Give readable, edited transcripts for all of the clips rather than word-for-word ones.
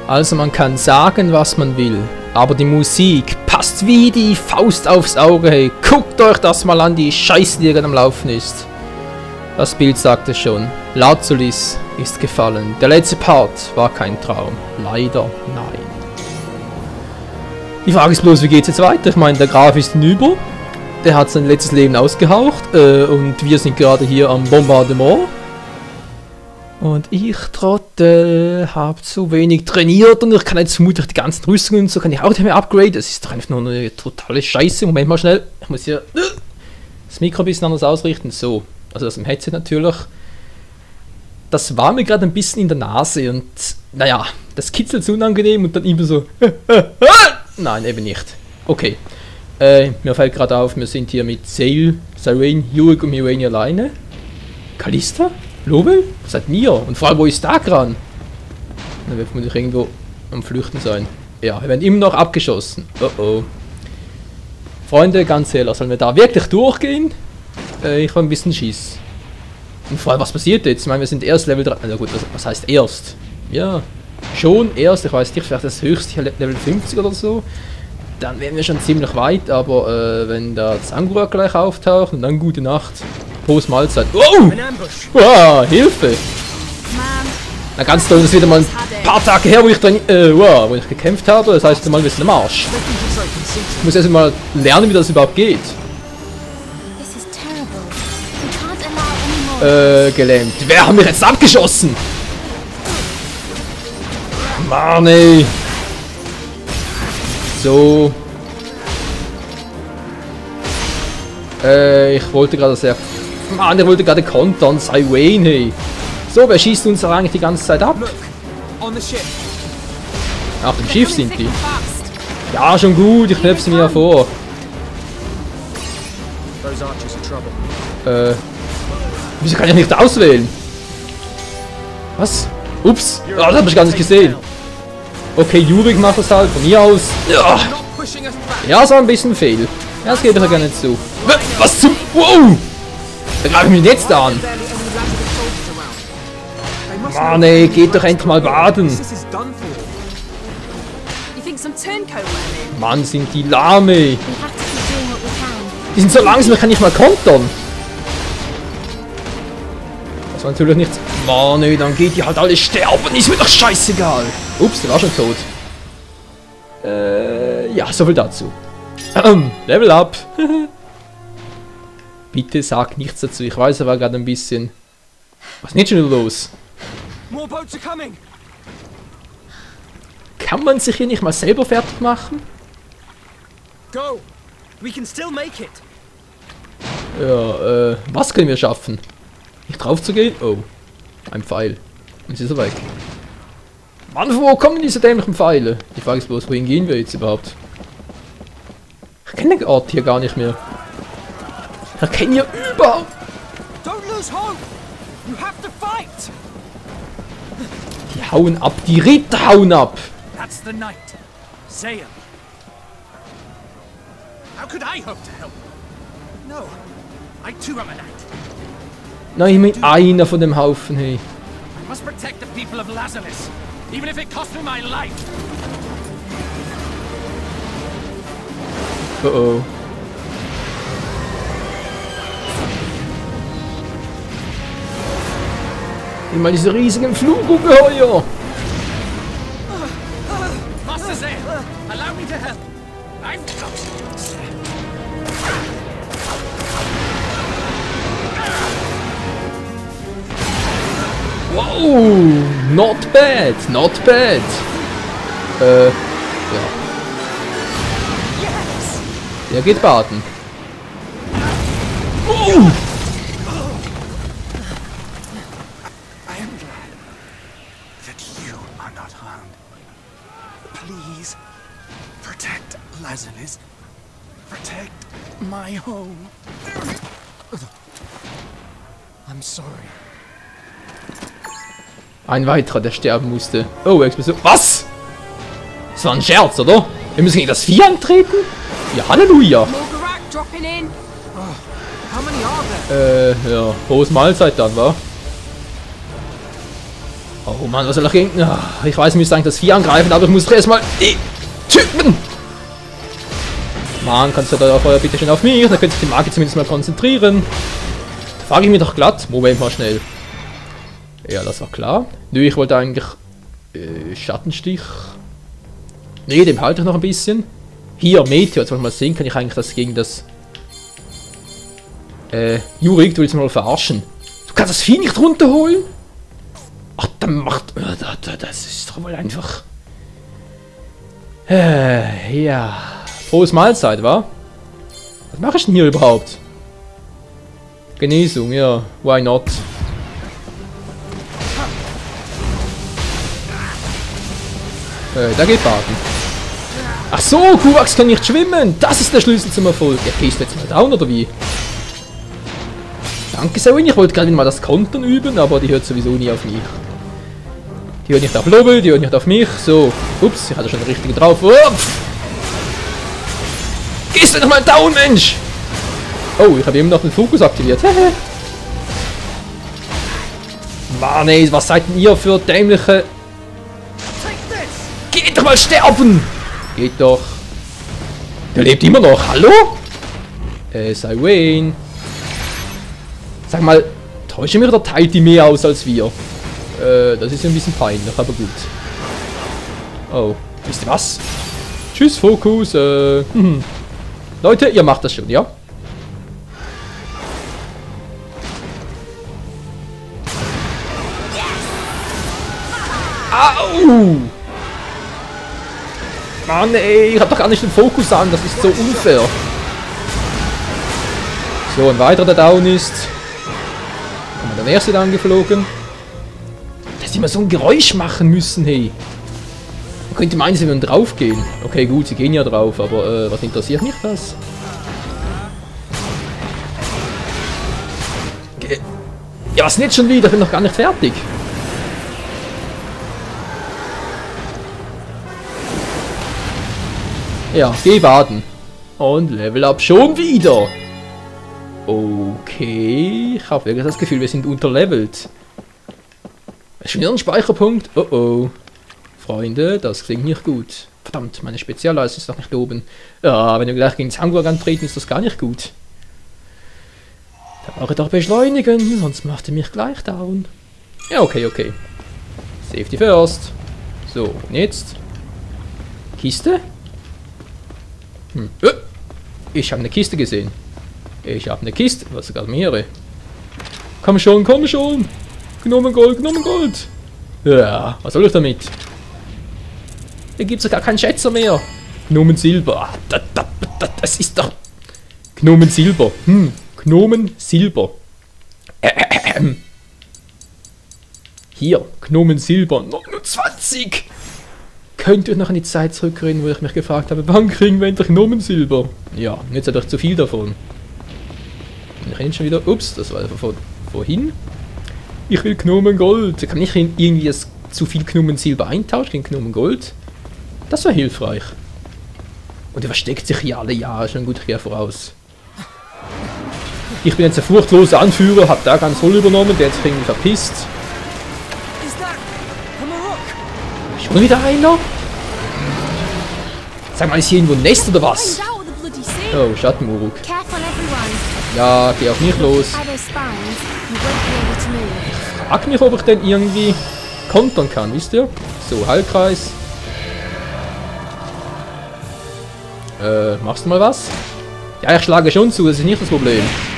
Also man kann sagen, was man will, aber die Musik passt wie die Faust aufs Auge, hey. Guckt euch das mal an, die Scheiße, die gerade am Laufen ist. Das Bild sagt es schon. Lazulis ist gefallen. Der letzte Part war kein Traum. Leider nein. Die Frage ist bloß, wie geht's jetzt weiter? Ich meine, der Graf ist hinüber. Der hat sein letztes Leben ausgehaucht. Und wir sind gerade hier am Bombardement. Und ich, Trottel, habe zu wenig trainiert und ich kann jetzt vermutlich die ganzen Rüstungen und so kann ich auch nicht mehr upgraden. Das ist doch einfach nur eine totale Scheiße. Moment mal schnell. Ich muss hier das Mikro ein bisschen anders ausrichten. So, also das im Headset natürlich. Das war mir gerade ein bisschen in der Nase und naja, das kitzelt so unangenehm und dann immer so. Nein, eben nicht. Okay. Mir fällt gerade auf, wir sind hier mit Sail, Sirene, Yurik und Mirani alleine. Kalista? Lobel? Seid mir? Und vor allem, wo ist Dagran? Dann wird man irgendwo am Flüchten sein. Ja, wir werden immer noch abgeschossen. Oh oh. Freunde, ganz ehrlich, sollen wir da wirklich durchgehen? Ich habe ein bisschen Schiss. Und vor allem, was passiert jetzt? Ich meine, wir sind erst Level 3. Na gut, was heißt erst? Ja, schon erst. Ich weiß nicht, vielleicht das höchste Level 50 oder so. Dann wären wir schon ziemlich weit, aber wenn da Zangura gleich auftaucht und dann gute Nacht. Prost Mahlzeit. Oh! Wow, Hilfe! Na ganz toll, das ist wieder mal ein paar Tage her, wo ich wo ich gekämpft habe. Das heißt, mal ein bisschen am Arsch. Ich muss erst mal lernen, wie das überhaupt geht. Gelähmt. Wer hat mich jetzt abgeschossen? Mann, ey. So. Ich wollte gerade sehr... Mann, ich wollte gerade kontern. Sei Wayne, hey. So, wer schießt uns da eigentlich die ganze Zeit ab? Auf dem Schiff sind die. Ja, schon gut. Ich knöpfe sie mir vor. Wieso kann ich nicht auswählen? Was? Ups. Oh, das habe ich gar nicht gesehen. Okay, Yurik macht das halt von mir aus. Ja, so ein bisschen fehl. Ja, das gebe ich ja gar nicht zu. Was zum... Wow! Da greife ich mich jetzt an. Mann ey, geht doch endlich mal baden. Mann, sind die lahme. Die sind so langsam, ich kann nicht mal kontern. Das war natürlich nichts. Mann ey, dann geht die halt alle sterben. Ist mir doch scheißegal. Ups, der war schon tot. Ja, soviel dazu. Level up. Bitte sag nichts dazu. Ich weiß, er war gerade ein bisschen... Was ist nicht schon los? Kann man sich hier nicht mal selber fertig machen? Ja, was können wir schaffen? Nicht drauf zu gehen? Oh, ein Pfeil. Jetzt ist er weg. Mann, wo kommen diese dämlichen Pfeile? Die Frage ist bloß, wohin gehen wir jetzt überhaupt? Ich kenne den Ort hier gar nicht mehr. Ich kenne hier überhaupt. Die hauen ab, die Ritter hauen ab. Nein, mit einer von dem Haufen, hey. Oh oh. Immer diese riesigen Flugungeheuer. Wow, not bad, not bad. Ja. Der geht baden. Oh. Please protect Lazanis. Protect my home. I'm sorry. Ein weiterer, der sterben musste. Oh, Explosion. Was? Das war ein Scherz, oder? Wir müssen gegen das Vieh antreten? Ja, Halleluja. Ja, Prost Mahlzeit dann, wa? Oh Mann, was soll ich gegen... Oh, ich weiß, ich müsste eigentlich das Vieh angreifen, aber ich muss doch erstmal die Typen... Mann, kannst du da vorher bitte schön auf mich? Dann könnte sich die Marke zumindest mal konzentrieren. Da frage ich mich doch glatt. Moment mal schnell. Ja, das war klar. Nö, ich wollte eigentlich... Schattenstich... Nee, dem halte ich noch ein bisschen. Hier, Meteor. Jetzt wollen wir mal sehen, kann ich eigentlich das gegen das... Jurik, du willst mal verarschen. Du kannst das Vieh nicht runterholen? Ach, dann macht... Das ist doch wohl einfach... Ja... Frohes Mahlzeit, wa? Was mache ich denn hier überhaupt? Genesung, ja. Why not? Da geht baden. Ach so, Kuwax kann nicht schwimmen. Das ist der Schlüssel zum Erfolg. Ja, gehst du jetzt mal down, oder wie? Danke, Sewin. Ich wollte gerade mal das Kontern üben, aber die hört sowieso nie auf mich. Die hört nicht auf Lobel, die hört nicht auf mich. So. Ups, ich hatte schon den richtigen drauf. Ups. Gehst du doch mal down, Mensch! Oh, ich habe eben noch den Fokus aktiviert. Mann, ey, was seid denn ihr für dämliche... Geht doch mal sterben! Geht doch. Der lebt immer noch. Hallo? Sei Wayne. Sag mal, täusche mich oder teilt die mehr aus als wir? Das ist ein bisschen peinlich, aber gut. Oh, wisst ihr was? Tschüss, Fokus, Leute, ihr macht das schon, ja? Au! Mann, ey, ich hab doch gar nicht den Fokus an, das ist so unfair. So, ein weiterer, der down ist. Kommt der nächste dann geflogen. Dass die mal so ein Geräusch machen müssen, hey. Man könnte meinen, sie würden drauf gehen. Okay, gut, sie gehen ja drauf, aber was interessiert mich das? Ja, was denn jetzt schon wieder? Ich bin noch gar nicht fertig. Ja, geh baden. Und Level Up schon wieder. Okay, ich habe wirklich das Gefühl, wir sind unterlevelt. Schon wieder ein Speicherpunkt. Oh oh. Freunde, das klingt nicht gut. Verdammt, meine Spezialleistung ist doch nicht oben. Ja, wenn wir gleich gegen Zangwag antreten, ist das gar nicht gut. Da brauche ich doch beschleunigen, sonst macht er mich gleich down. Ja, okay, okay. Safety first. So, und jetzt? Kiste? Ich habe eine Kiste gesehen. Ich habe eine Kiste, was sogar mehrere. Komm schon, komm schon. Genommen Gold, genommen Gold. Ja, was soll ich damit? Hier gibt es gar keinen Schätzer mehr. Gnomen Silber. Das ist doch... Gnomen Silber. Gnomen Silber. Hier, Gnomen Silber. 29. Könnt ihr noch an die Zeit zurückerinnern, wo ich mich gefragt habe, wann kriegen wir endlich Gnomen Silber? Ja, jetzt hat euch zu viel davon. Ich renne schon wieder... Ups, das war von vorhin. Ich will Gnomen Gold. Kann ich irgendwie das zu viel Gnomen Silber eintauschen gegen Gnomen Gold? Das wäre hilfreich. Und er versteckt sich hier alle Jahre schon gut hier voraus. Ich bin jetzt der furchtlose Anführer, hab da ganz voll übernommen, der hat sich irgendwie verpisst. Schon wieder einer? Sag mal, ist hier irgendwo ein Nest oder was? Oh, Schattenuruk. Ja, geh auf mich los. Ich frag mich, ob ich denn irgendwie kontern kann, wisst ihr? So, Heilkreis. Machst du mal was? Ja, ich schlage schon zu, das ist nicht das Problem.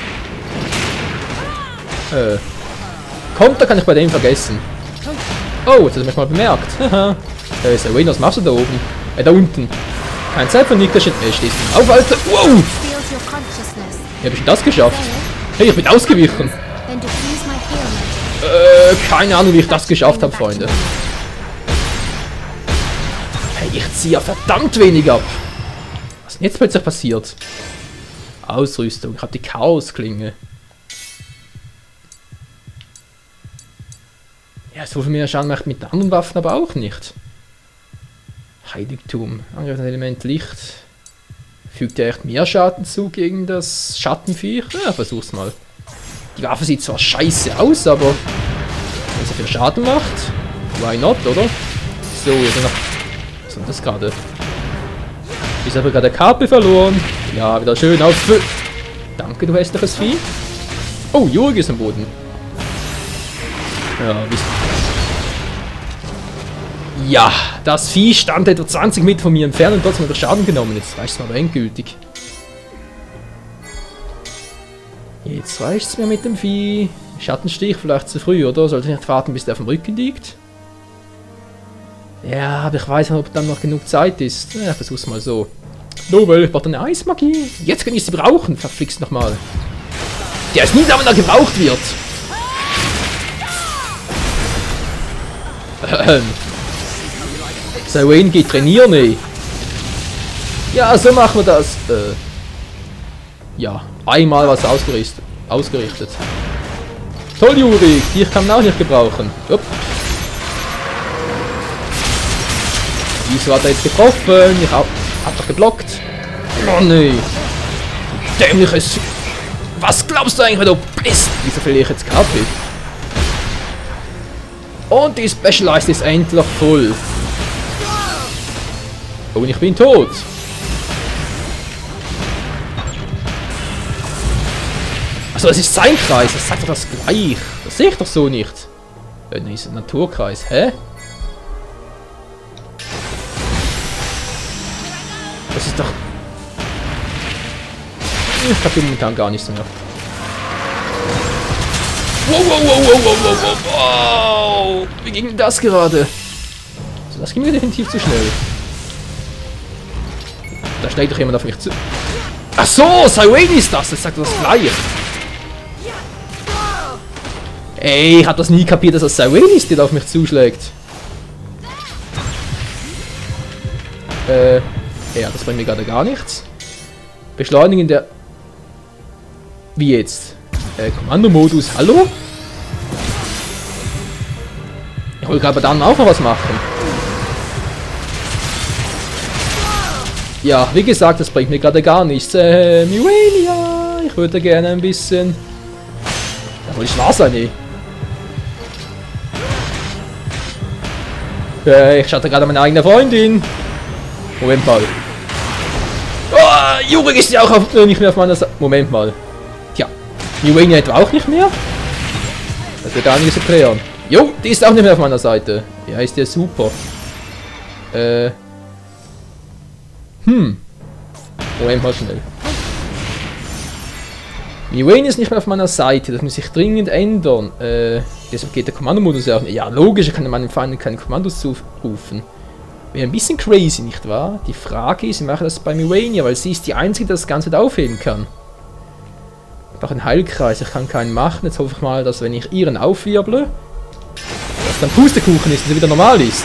Konter kann ich bei dem vergessen. Oh, jetzt hat er mich mal bemerkt. Haha. Wayne, was machst du da oben? Da unten. Kein Zeit für Nickerchen. Stehst du auf, Alter. Wow! Wie hab ich das geschafft? Hey, ich bin ausgewichen. Keine Ahnung, wie ich das geschafft habe, Freunde. Hey, ich ziehe ja verdammt wenig ab. Was ist denn jetzt plötzlich passiert? Ausrüstung. Ich habe die Chaosklinge. Ja, so viel mehr Schaden macht mit anderen Waffen aber auch nicht. Heiligtum. Angriff das Element Licht. Fügt ja echt mehr Schaden zu gegen das Schattenviech? Ja, versuch's mal. Die Waffe sieht zwar scheiße aus, aber wenn sie viel Schaden macht. Why not, oder? So, jetzt noch... Was ist denn das gerade? Ich habe gerade eine Karte verloren. Ja, wieder schön auf... Danke, du hässliches Vieh. Oh, Jurg ist am Boden. Ja, ja, das Vieh stand etwa 20 Meter von mir entfernt und trotzdem hat er Schaden genommen. Jetzt reicht es mir aber endgültig. Jetzt reicht es mir mit dem Vieh. Schattenstich vielleicht zu früh, oder? Sollte ich nicht warten, bis der auf dem Rücken liegt? Ja, aber ich weiß nicht, ob dann noch genug Zeit ist. Ja, ich versuch's mal so. Nobel, ich brauche eine Eismagie. Jetzt kann ich sie brauchen. Verflixt nochmal. Der ist nie da, wenn er gebraucht wird. Wayne geht trainieren, ey. Ja, so machen wir das. Ja, einmal was ausgerichtet. Toll, Juri. Dich kann man auch nicht gebrauchen. Upp. Wieso hat er jetzt getroffen? Ich hab doch geblockt. Oh nee. Dämliches. Was glaubst du eigentlich, wenn du bist? Wieso verliere ich jetzt KP? Und die Specialized ist endlich voll. Oh, und ich bin tot. Also, es ist sein Kreis. Das sagt doch das gleich. Das sehe ich doch so nicht. Nein, ist ein Naturkreis. Hä? Das ist doch... Ich habe momentan gar nichts mehr. Wow, wow, wow, wow, wow, wow, wow, wow. Wie ging denn das gerade? Also das ging mir definitiv zu schnell. Da schlägt doch jemand auf mich zu. Ach so, Wayne ist das. Das sagt das gleich. Ey, ich hab das nie kapiert, dass das Wayne ist, der auf mich zuschlägt. Ja, das bringt mir gerade gar nichts. Beschleunigen der... Wie jetzt? Kommandomodus, hallo? Ich wollte aber dann auch noch was machen. Ja, wie gesagt, das bringt mir gerade gar nichts. Miwenia, ich würde gerne ein bisschen... Da wollte ich wahr sein, ey. Ich schaute gerade meine eigene Freundin. Moment mal. Oh, Juri ist ja auch nicht mehr auf meiner Seite. Moment mal. Tja, Miwenia etwa auch nicht mehr? Das wird einiges erklären. Jo, die ist auch nicht mehr auf meiner Seite. Ja, ist ja super. Moment mal schnell. Miwenia ist nicht mehr auf meiner Seite. Das muss ich dringend ändern. Deshalb geht der Kommandomodus ja auch nicht. Ja, logisch, ich kann meinen Feinden keine Kommandos zurufen. Wäre ein bisschen crazy, nicht wahr? Die Frage ist, ich mache das bei Miwenia, weil sie ist die Einzige, die das Ganze aufheben kann. Ich brauche einen Heilkreis, ich kann keinen machen. Jetzt hoffe ich mal, dass wenn ich ihren aufwirble, dass dann Pustekuchen ist und sie wieder normal ist.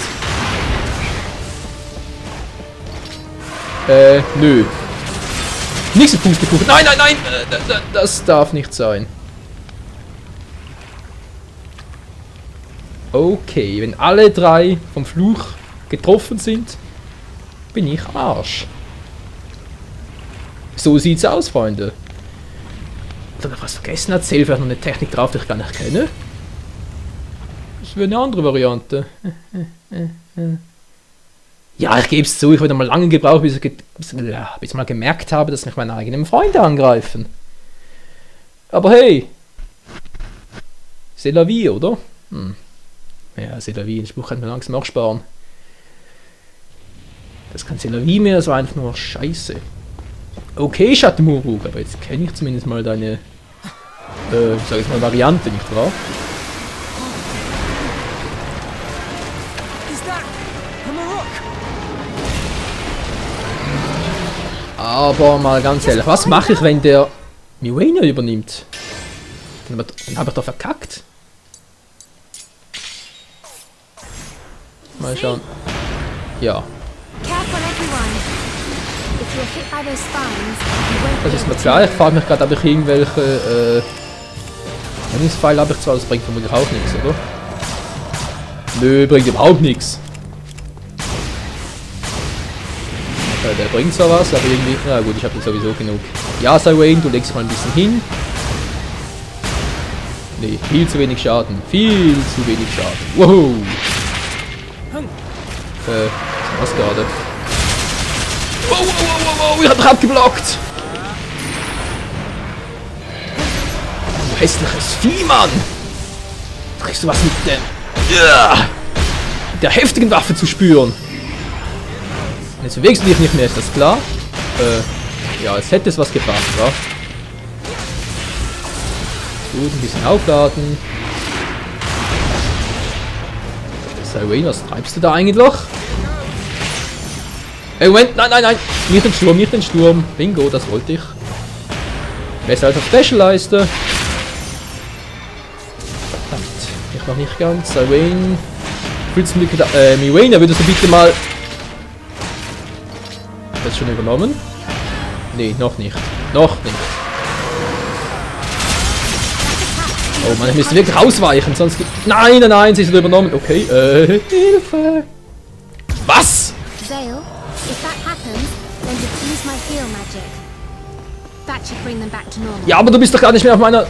Nö. Nichts mit Pustekuchen. Nein, nein, nein! Das darf nicht sein. Okay, wenn alle drei vom Fluch getroffen sind, bin ich am Arsch. So sieht's aus, Freunde. Hat er noch was vergessen? Erzähl vielleicht noch eine Technik drauf, die ich gar nicht kenne. Das wäre eine andere Variante. Ja, ich gebe es zu, ich habe mal lange gebraucht, bis ich mal gemerkt habe, dass mich meine eigenen Freunde angreifen. Aber hey, c'est la vie, oder? Ja, c'est la vie, den Spruch kann man langsam auch sparen. Das kann c'est la vie mehr, das war einfach nur Scheiße. Okay, Schattenmuruk, aber jetzt kenne ich zumindest mal deine, sag ich mal, Variante, nicht wahr? Aber mal ganz ehrlich, was mache ich, wenn der Miwenia übernimmt? Dann habe ich doch verkackt. Mal schauen. Ja. Das ist mir klar, ich frage mich gerade, ob ich irgendwelche Pfeil habe ich zwar, das bringt vermutlich auch nichts, oder? Nö, bringt überhaupt nichts. Der bringt zwar was, aber irgendwie... Na gut, ich habe jetzt sowieso genug. Ja, Wayne, du legst mal ein bisschen hin. Nee, viel zu wenig Schaden. Viel zu wenig Schaden. Wow. Was gerade? Wow, ich hab dich abgeblockt! Du hässliches Vieh, Mann! Kriegst du was mit der heftigen Waffe zu spüren? Jetzt bewegst du dich nicht mehr, ist das klar? Ja, als hätte es was gebracht, wa? Gut, ein bisschen aufladen. Cyrene, was treibst du da eigentlich? Ey, Moment, nein! Nicht den Sturm. Bingo, das wollte ich. Besser als auf Special-Leiste. Verdammt, ich noch nicht ganz. Cyrene. Miwayne, würdest du bitte mal... Das schon übernommen? Nee, noch nicht. Noch nicht. Oh Mann, ich müsste wirklich ausweichen, sonst gibt... Nein, sie ist übernommen. Okay, Hilfe! Was? Zale, if that happens, then diffuse my heal magic. That should bring them back to normal. Ja, aber du bist doch gar nicht mehr auf meiner...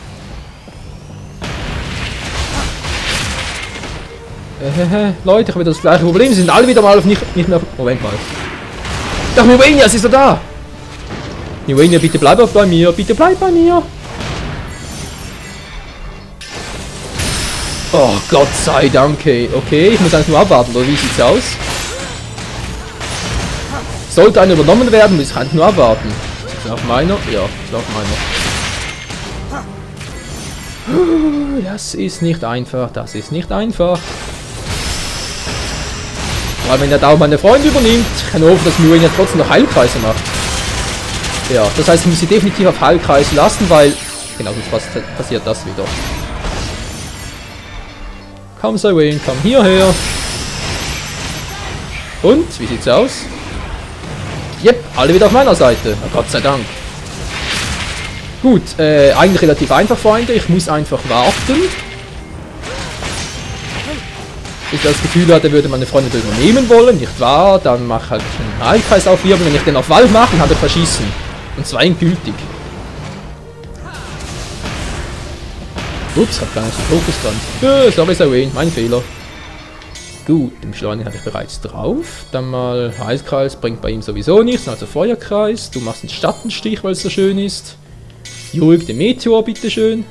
Leute, ich habe wieder das gleiche Problem. Sie sind alle wieder mal auf nicht mehr auf... Moment mal. Doch, Miwayne, sie ist doch da! Miwayne, bitte bleib auch bei mir. Bitte bleib bei mir. Oh, Gott sei Dank. Okay, ich muss einfach nur abwarten, oder wie sieht's aus? Sollte einer übernommen werden, muss ich einfach nur abwarten. Ist das auf meiner? Ja, ist auf meiner. Das ist nicht einfach, das ist nicht einfach. Weil wenn er da auch meine Freunde übernimmt, kann ich hoffen, dass Miwayne ja trotzdem noch Heilkreise macht. Ja, das heißt, ich muss sie definitiv auf Heilkreis lassen, weil... Genau, sonst passiert das wieder. Komm, Cyrene, komm hierher. Und, wie sieht's aus? Yep, alle wieder auf meiner Seite. Na, Gott sei Dank. Gut, eigentlich relativ einfach, Freunde. Ich muss einfach warten. Ich das Gefühl hatte, würde meine Freunde übernehmen wollen, nicht wahr? Dann mach halt einen Heilkreis aufwirbeln. Wenn ich den auf Wald mache, dann hat er verschießen. Und zwar endgültig. Ups, hab gar nicht den Fokus dran. Sorry, Cyrene, mein Fehler. Gut, den Beschleuniger hatte ich bereits drauf. Dann mal Heilkreis, bringt bei ihm sowieso nichts. Also Feuerkreis. Du machst einen Schattenstich, weil es so schön ist. Jurik, den Meteor, bitteschön.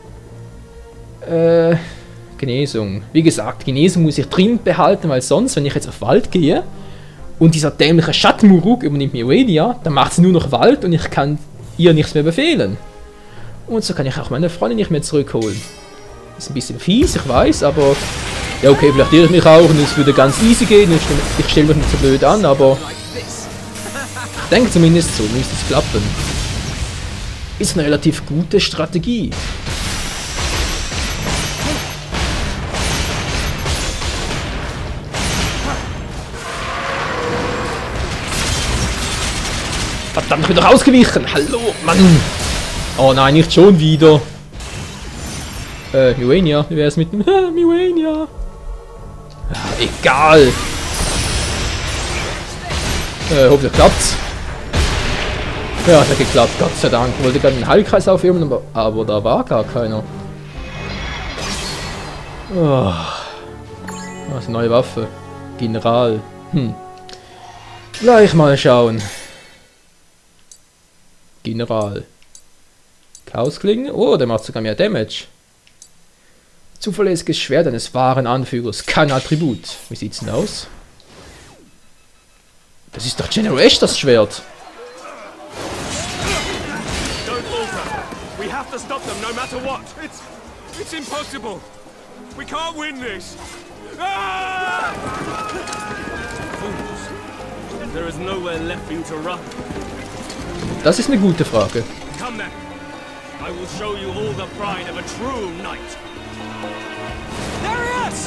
Genesung. Wie gesagt, Genesung muss ich drin behalten, weil sonst, wenn ich jetzt auf Wald gehe und dieser dämliche Schattenmuruk übernimmt Miwayne, dann macht sie nur noch Wald und ich kann ihr nichts mehr befehlen. Und so kann ich auch meine Freunde nicht mehr zurückholen. Ist ein bisschen fies, ich weiß, aber... Ja, okay, vielleicht irre ich mich auch und es würde ganz easy gehen. Ich stelle mich nicht so blöd an, aber... Ich denke zumindest, so müsste es klappen. Ist eine relativ gute Strategie. Verdammt, ich bin doch ausgewichen! Hallo, Mann! Oh nein, nicht schon wieder. Miwayne, wie wär's mit dem... Miwayne? Egal. Hoffentlich klappt's. Ja, hat geklappt, Gott sei Dank. Ich wollte gerade einen Heilkreis aufheben, aber da war gar keiner. Oh. Was, neue Waffe. General. Gleich mal schauen. General. Chaosklingen? Oh, der macht sogar mehr Damage. Zuverlässiges Schwert eines wahren Anführers. Kein Attribut. Wie sieht's denn aus? Das ist doch General Ash, das Schwert. We have to stop them no matter what. It's impossible. We can't win this. Ah! Fools. There is nowhere left for you to run. Das ist eine gute Frage. Come then. I will show you all the pride of a true knight. There he is!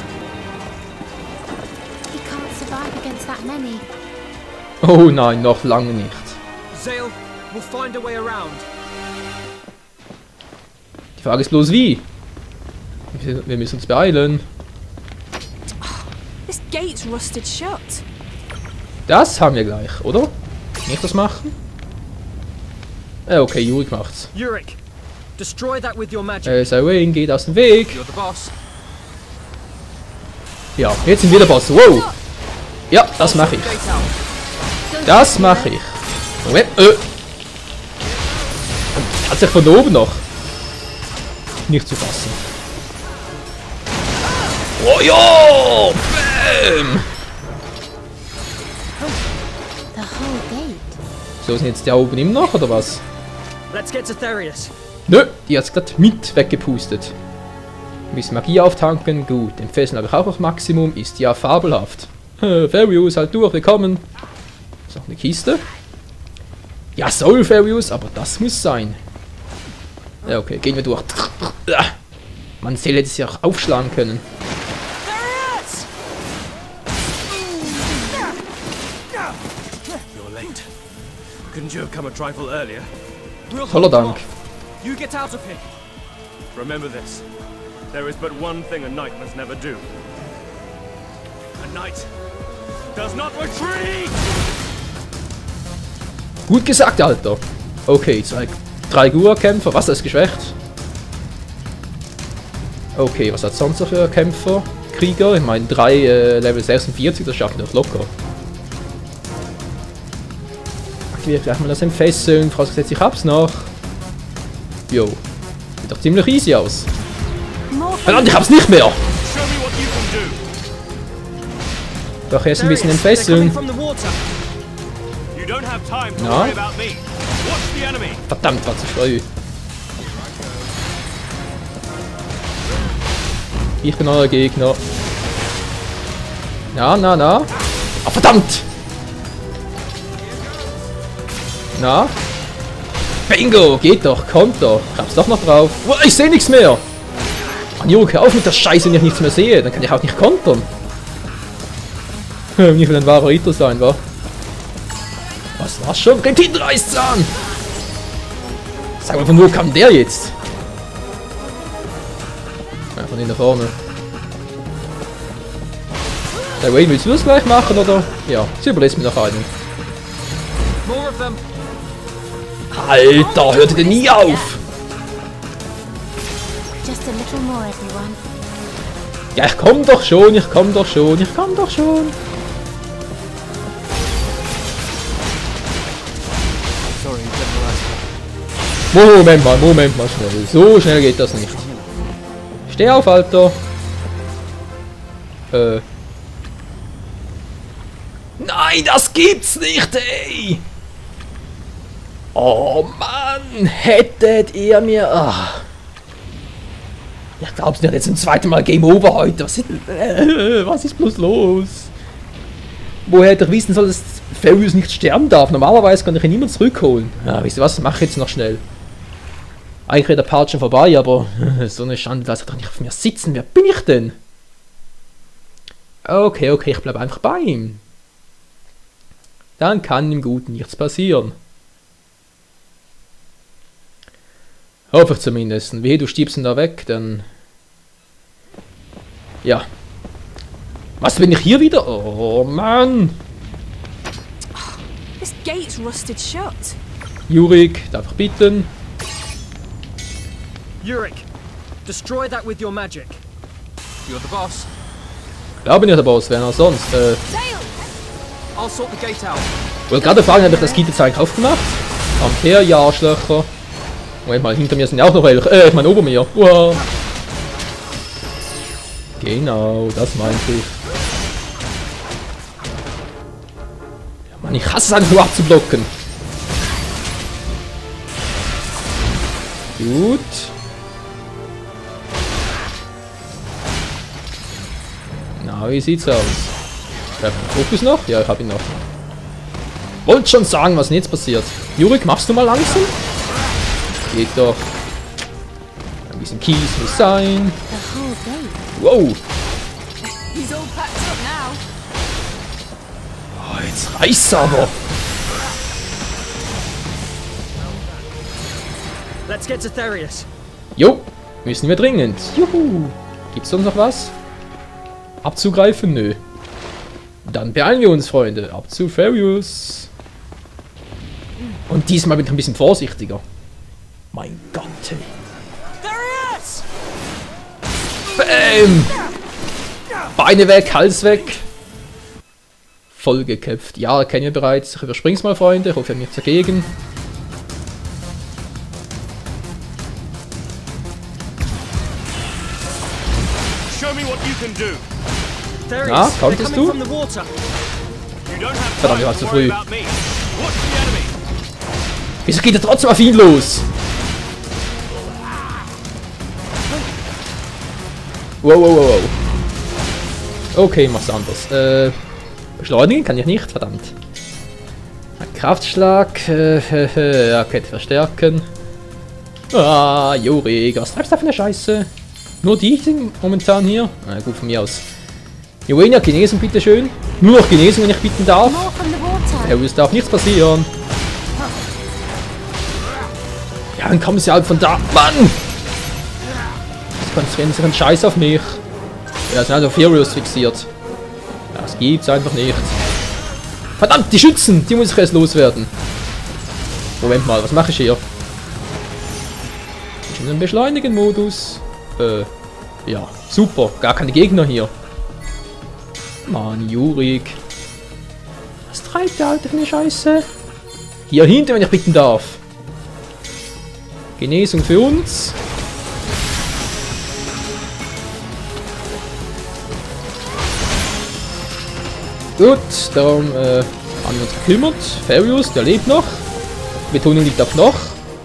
He can't survive against that many. Oh nein, noch lange nicht. Zale, we'll find a way around. Die Frage ist bloß wie. Wir müssen uns beeilen. This gate's rusted shut. Das haben wir gleich, oder? Nicht das machen? Okay, Jurik macht's. Yurik, destroy that with your magic. Cyrene geht aus dem Weg. You're the boss. Ja, jetzt sind wieder Boss. Wow. Ja, das mache ich. Das mache ich. Moment. Hat sich von oben noch. Nicht zu fassen. Oh ja! Bam! The whole gate. So, sind jetzt die oben immer noch, oder was? Let's get to Therius. Nö, die hat's gerade mit weggepustet. Ein bisschen Magie auftanken, gut. Den Fesseln habe ich auch auf Maximum, ist ja fabelhaft. Farius, halt durch, willkommen. Ist noch eine Kiste. Ja, Soul Farius, aber das muss sein. Ja, okay, gehen wir durch. Man hätte es ja auch aufschlagen können. You're late. Couldn't you have come a trifle earlier? We'll Toller hold them Dank. off. You get out of here. Remember this. There is but one thing a knight must never do. A knight does not retreat! Gut gesagt, Alter. Okay, 3 Gua-Kämpfer. Was, das ist geschwächt? Okay, was hat sonst noch für Kämpfer? Krieger? Ich meine, 3 Level 46, das schaffen wir doch locker. Aktiviere gleich mal das Entfesseln, vorausgesetzt ich hab's noch. Jo. Sieht doch ziemlich easy aus. Verdammt, ich hab's nicht mehr! Show me what you can do! Doch erst ein bisschen They're coming entfesseln. from the water. You don't have time to No. worry about me. Watch the enemy! Verdammt, war zu früh. Ich bin euer Gegner. Na, na, na. Ah, verdammt! Na? Bingo! Geht doch, kommt doch. Ich hab's doch noch drauf. Oh, ich sehe nichts mehr! Mann, Junge, hör auf mit der Scheiße, wenn ich nichts mehr sehe. Dann kann ich auch nicht kontern. Nicht will ein wahrer Ritter sein, wa? Was war's schon? Reptilreißzahn! Sag mal, von wo kam der jetzt? Ja, von da vorne. Der Wayne, willst du das gleich machen, oder? Ja, sie überlässt mir noch einen. More of them. Alter, hört ihr denn nie auf? Just a little more, everyone. Ja, ich komm doch schon, ich komm doch schon, ich komm doch schon. Sorry, General. Moment mal schnell. So schnell geht das nicht. Steh auf, Alter. Nein, das gibt's nicht, ey. Oh Mann, hättet ihr mir... Ach. Ich glaub's nicht, jetzt zum zweiten Mal Game Over heute. Was ist bloß los? Woher hätte ich wissen soll, dass Farius nicht sterben darf? Normalerweise kann ich ihn niemand zurückholen. Ja, wisst ihr was? Mach ich jetzt noch schnell. Eigentlich wäre der Part schon vorbei, aber so eine Schande, lass doch nicht auf mir sitzen. Wer bin ich denn? Okay, ich bleib einfach bei ihm. Dann kann dem Guten nichts passieren. Hoffe ich zumindest. Wehe, du stiebst ihn da weg, dann... Ja. Was, bin ich hier wieder? Oh, Mann! This gate's rusted shut. Jurik, darf ich bitten? Yurik, destroy that with your magic. You're the boss. Glaube nicht, der Boss, wer noch sonst? I'll sort the gate out. Wollte gerade fragen, habe ich das Gitter-Zeug aufgemacht? Kommt her, ja, Arschlöcher. Moment mal, hinter mir sind ja auch noch welche. Ich meine, ober mir. Wow. Genau, das meinte ich. Ja, Mann, ich hasse es einfach nur abzublocken. Gut. Na, wie sieht's aus? Ich hab den Fokus noch? Ja, ich hab ihn noch. Wollt schon sagen, was denn jetzt passiert. Jurik, machst du mal langsam? Geht doch. Ein bisschen Kies muss sein. The whole gate. Wow. He's all packed up now. Oh, jetzt reißt's aber. Let's get to Therius. Jo, müssen wir dringend. Juhu. Gibt's sonst noch was? Abzugreifen? Nö. Dann beeilen wir uns, Freunde. Ab zu Farius. Und diesmal bin ich ein bisschen vorsichtiger. Mein Gott, ey. Therius! Bam! Beine weg, Hals weg. Voll geköpft. Ja, kennen wir bereits. Ich überspring's mal, Freunde. Ich hoffe, ihr habt nichts dagegen. Show me what you can do. There he Na, is. They're konntest coming du? from the water. You don't have Verdammt, ich time war to zu worry früh. about me. Watch the enemy. Wieso geht er trotzdem auf ihn los? Wow, wow, wow, wow. Okay, mach's anders. Beschleunigen kann ich nicht, verdammt. Ein Kraftschlag. Okay, verstärken. Ah, Jurik, was treibst du da für eine Scheiße? Nur die sind momentan hier? Na gut, von mir aus. Joenia, genesen bitteschön. Nur noch genesen, wenn ich bitten darf. More from the water. Ja, es darf nichts passieren. Ja, dann kommen sie halt von da. Mann! Jetzt konzentrieren sie einen Scheiß auf mich. Ja, sind halt auf Heroes fixiert. Ja, das gibt's einfach nicht. Verdammt, die Schützen! Die muss ich erst loswerden. Moment mal, was mache ich hier? Ich bin im Beschleunigen-Modus. Ja, super. Gar keine Gegner hier. Mann, Jurik. Was treibt der Alte für eine Scheiße? Hier hinten, wenn ich bitten darf. Genesung für uns. Gut, darum haben wir uns gekümmert. Farius, der lebt noch. Betonung liegt auf noch.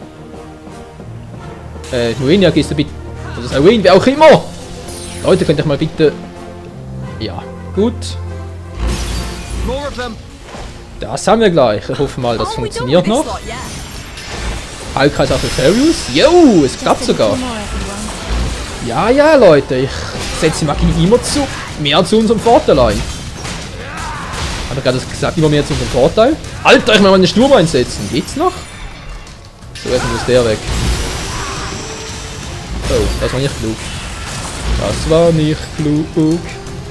Noenia, gehst du bitte... Oder Sawen, wer auch immer! Leute, könnt ihr mal bitte... Ja, gut. More of them. Das haben wir gleich. Ich hoffe mal, das Oh, we done with funktioniert this noch. lot, yeah. Heilkreis auch für Farius. Yo, es klappt sogar. More, everyone. Ja, ja, Leute, ich setze die Magie immer mehr zu unserem Vorteil ein. Hat er gerade gesagt, immer mehr zu unserem Vorteil? Alter, ich will mal einen Sturm einsetzen. Geht's noch? So, jetzt muss der weg. Oh, das war nicht klug. Das war nicht klug.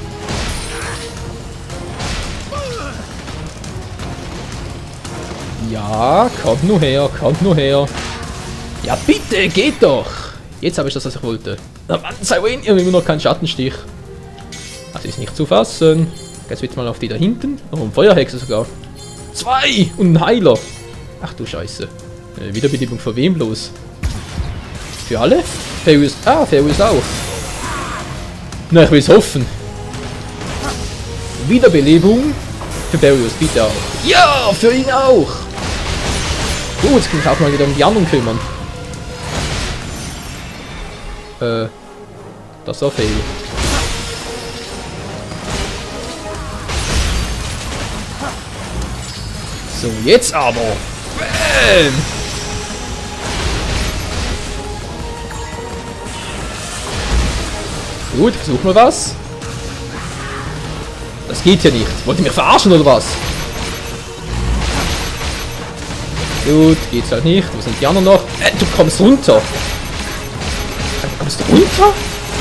Ja, kommt nur her, kommt nur her. Ja, bitte, geht doch. Jetzt habe ich das, was ich wollte. Na Mann, Sawen, immer noch kein Schattenstich. Das ist nicht zu fassen. Jetzt wird mal auf die da hinten. Oh, ein Feuerhexe sogar. 2 und ein Heiler. Ach du Scheiße. Wiederbelebung für wem bloß? Für alle? Farius. Ah, Farius auch. Na, ich will es hoffen. Wiederbelebung für Farius, bitte auch. Ja, für ihn auch. Gut, jetzt kann ich auch mal wieder um die anderen kümmern. Das war fail. So, jetzt aber. Bam! Gut, versuch mal was. Das geht ja nicht. Wollt ihr mich verarschen oder was? Gut, geht's halt nicht. Wo sind die anderen noch? Du kommst runter. Kommst du runter?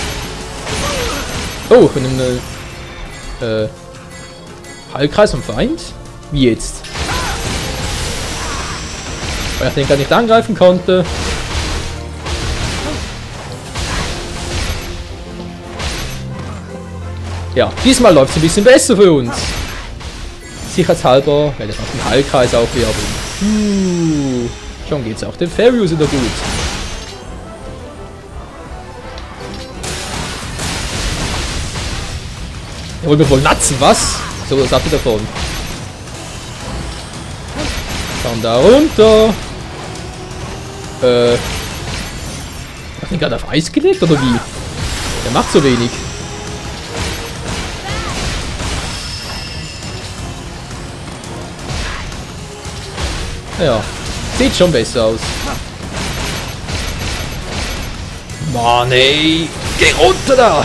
Oh, ich bin im Heilkreis vom Feind. Wie jetzt? Weil ich den gar nicht angreifen konnte. Ja, diesmal läuft es ein bisschen besser für uns. Sicherheitshalber werde ich auf den Heilkreis aufwerfen. Schon geht's auch dem Farius wieder gut. Er wollte mir wohl natzen, was? So, was habt ihr davon? Komm da runter. Hat ihn gerade auf Eis gelegt oder wie? Der macht so wenig. Ja, sieht schon besser aus. Mann ey, geh runter da!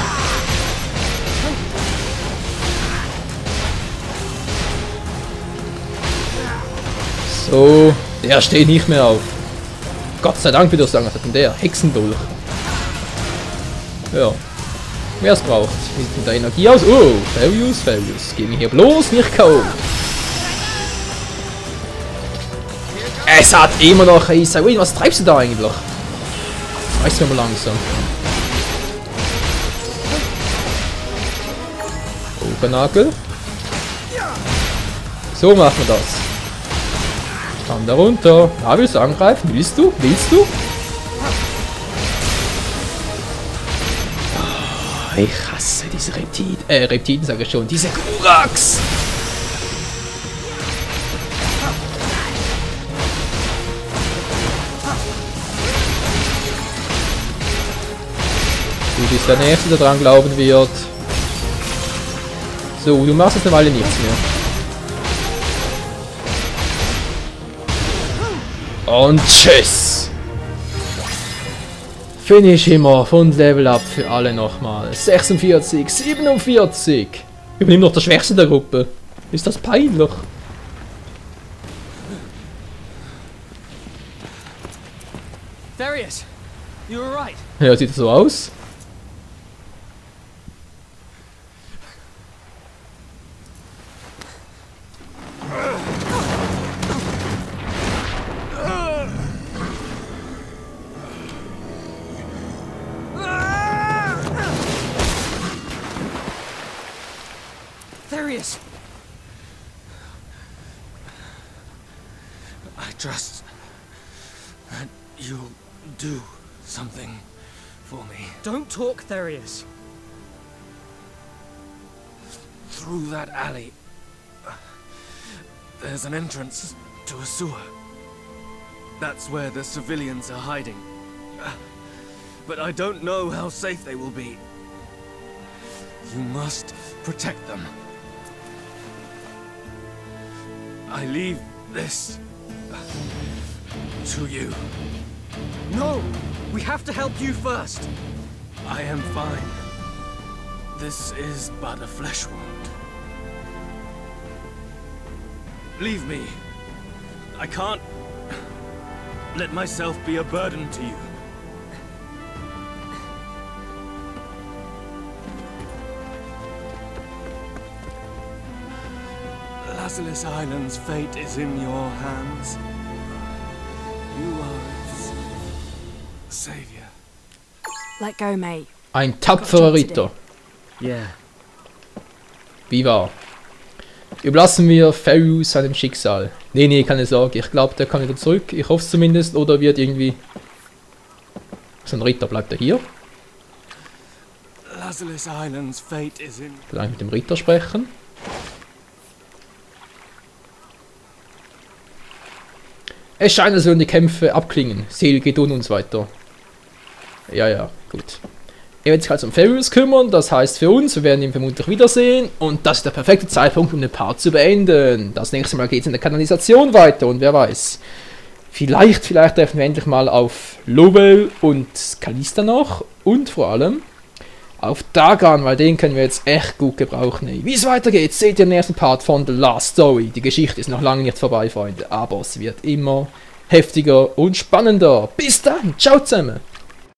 So, der steht nicht mehr auf. Gott sei Dank, würde ich sagen, was hat denn der? Hexendolch. Ja. Wer es braucht. Wie sieht denn da Energie aus? Oh, Farius. Geh mir hier bloß nicht K.O. Es hat immer noch... Hey, Sawen, was treibst du da eigentlich? Das reißt mir mal langsam. Nockenagel. So machen wir das. Komm da runter. Ah, willst du angreifen? Willst du? Willst du? Oh, ich hasse diese Reptilien sage ich schon. Diese Guraks! Du bist der Nächste, der dran glauben wird. So, du machst jetzt eine Weile nichts mehr. Und tschüss! Finish immer von Level Up für alle nochmal. 46, 47. Übernimm noch der Schwächste der Gruppe. Ist das peinlich? Therius, you were right. Ja, sieht so aus. Therius! I trust that you'll do something for me. Don't talk, Therius. Through that alley, there's an entrance to a sewer. That's where the civilians are hiding. But I don't know how safe they will be. You must protect them. I leave this to you. No! We have to help you first! I am fine. This is but a flesh wound. Leave me. I can't let myself be a burden to you. Lazarus Island's fate is in your hands. You are its savior. Let go, mate. Ein tapferer Ritter. Yeah. Wie war? Überlassen wir Therius seinem Schicksal. Nee, keine Sorge. Ich glaube, der kann wieder zurück. Ich hoffe es zumindest. Oder wird irgendwie... So ein Ritter, bleibt er hier? Lazarus Island's fate is in... Vielleicht mit dem Ritter sprechen. Es scheint, als würden die Kämpfe abklingen. Seel geht ohne uns weiter. Ja, gut. Er wird sich also um Therius kümmern, das heißt für uns, wir werden ihn vermutlich wiedersehen. Und das ist der perfekte Zeitpunkt, um den Part zu beenden. Das nächste Mal geht es in der Kanalisation weiter und wer weiß. Vielleicht treffen wir endlich mal auf Lowell und Callista noch. Und vor allem auf Dagan, weil den können wir jetzt echt gut gebrauchen. Wie es weitergeht, seht ihr im nächsten Part von The Last Story. Die Geschichte ist noch lange nicht vorbei, Freunde, aber es wird immer heftiger und spannender. Bis dann, ciao zusammen!